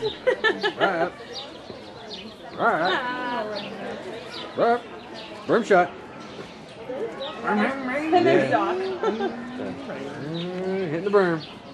Right. Right. Right. Broom shot. And there's Doc. Hitting the broom.